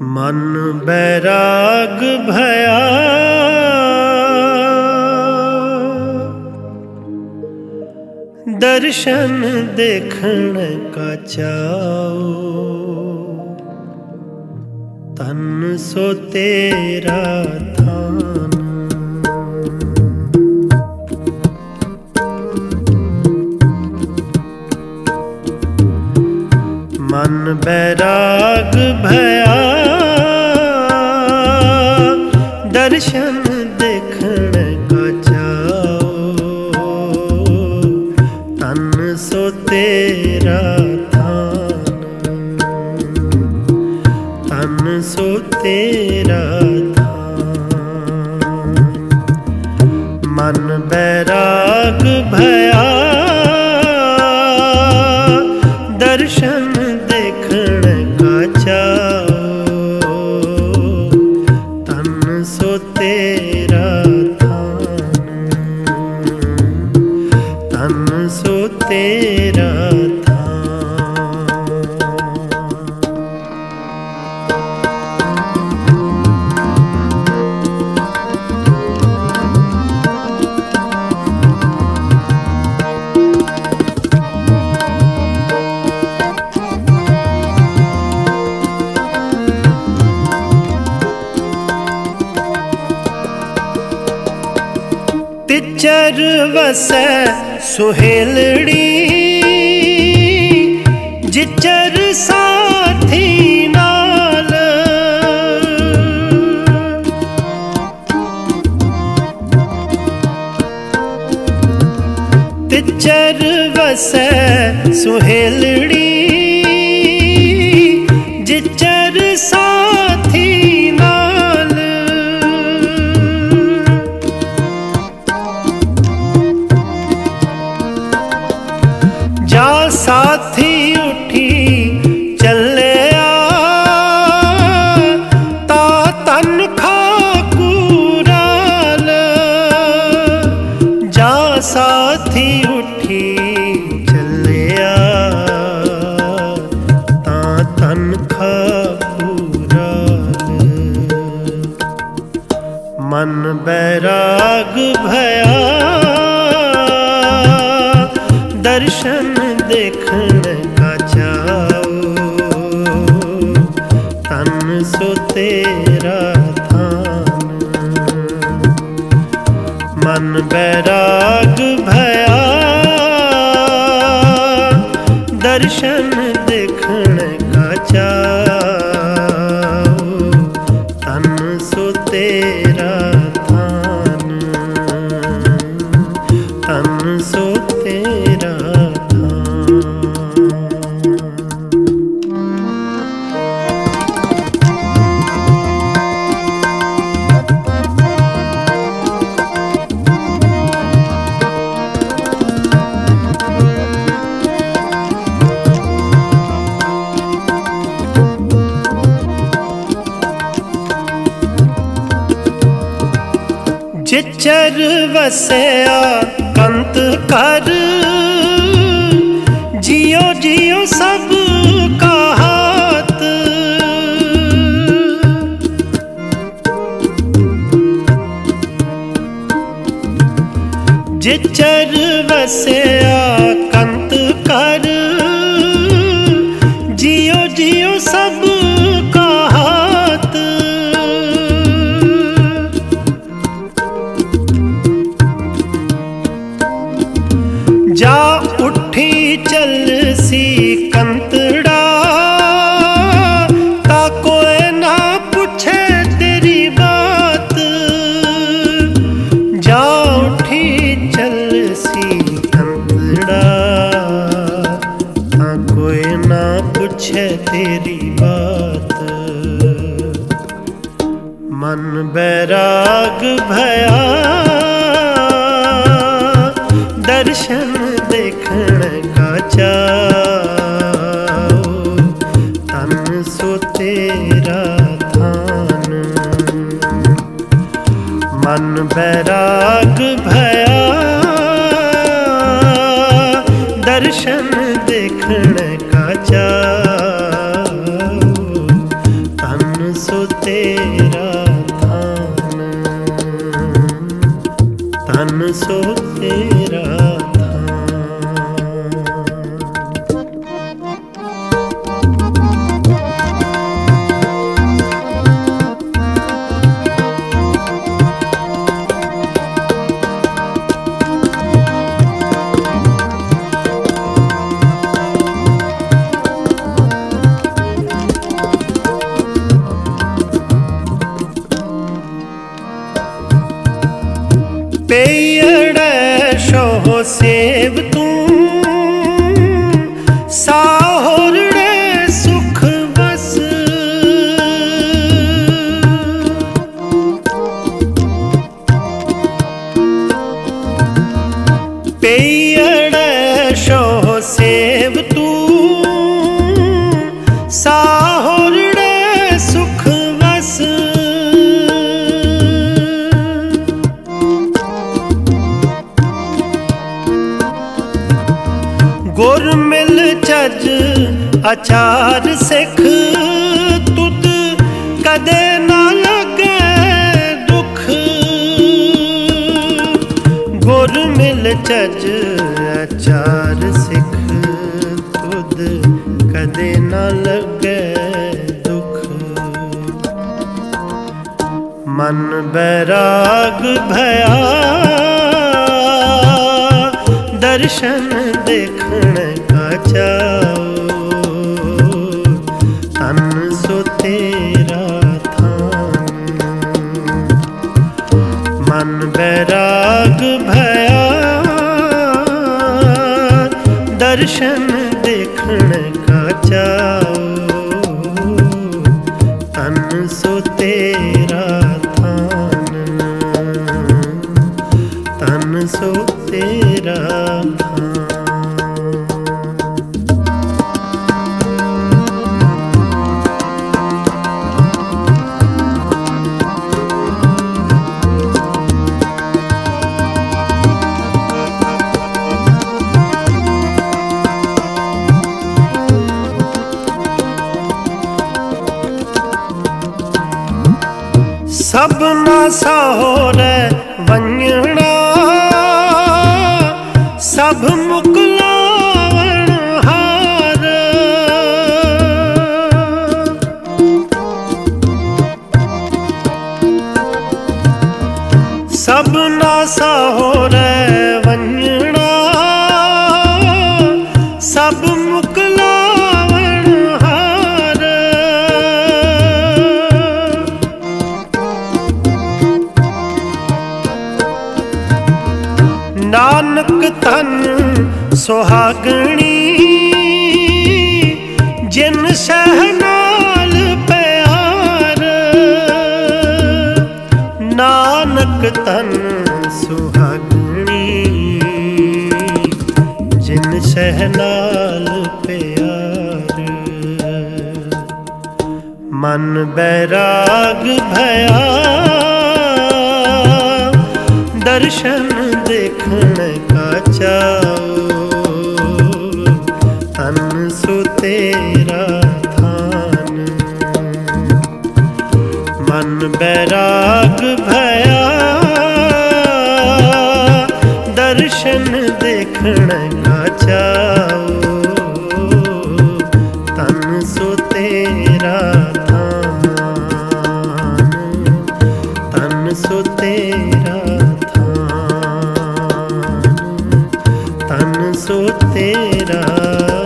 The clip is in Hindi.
मन बैराग भया दर्शन देखण का चाओ, तन सो तेरा थान। मन बैराग भया दर्शन देखण का चाओ, तन सो तेरा थान, तन सो तेरा थान। मन बैराग भया दर्शन देखण का चाओ, तन सो तेरा थान, तन सो तेरा थान। तिचर वसै सुहेलड़ी जिचर साथी नाल, तिचर वसै सुहेलड़ी जिचर साथी नाल। जा साथी उठी चलिया ता तन खाकूराल, जा साथी उठी चलिया ता तन खाकूराल। मन बैराग भया दर्शन देखण का चाओ, तन सो तेरा थान। मन बैराग भया दर्शन देखण का चाओ, तन सो तेरा थान, तन सो तेरा जिचर वसया कंत कर, जियो जियो सब का हाथ। जिचर वसया कंत कर, जियो जियो सब का हाथ। जा उठी चल सी कंतड़ा ता कोई ना पूछे तेरी बात। जा उठी चल सी कंतड़ा ता कोई ना पूछे तेरी बात। मन बैराग भया दर्शन देखण का चाओ, तन सो तेरा थान। मन बैराग भया दर्शन देखण का चाओ, तन सेव तू साहोरड़े सुख बस। पेयड़े शो सेव तू साहोरड़े सुख बस। गुर मिल चज अचार सिख तुद कदे ना लगे दुख। गुर मिल चज अचार सिख तुद कदे ना लगे दुख। मन बैराग भया दर्शन देखण का चाओ। तन सो तेरा थान मन बैराग भया दर्शन देखण का चाओ। तन सो तेरा थान तन सो तेरा थान। सबना साहोरे वंजणा सब मुकलावण हार। सबना साहोरे वंजणा सब मुकलावण हार। नानक तन सुहागणी जिन सहनाल प्यार। नानक तन सुहागणी जिन सहनाल प्यार। मन बैराग भया दर्शन देखण का चाओ। तन सो तेरा थान मन बैराग भया दर्शन देखण का चाओ। तन सो तेरा थान तन सो तेरा तन सो तेरा।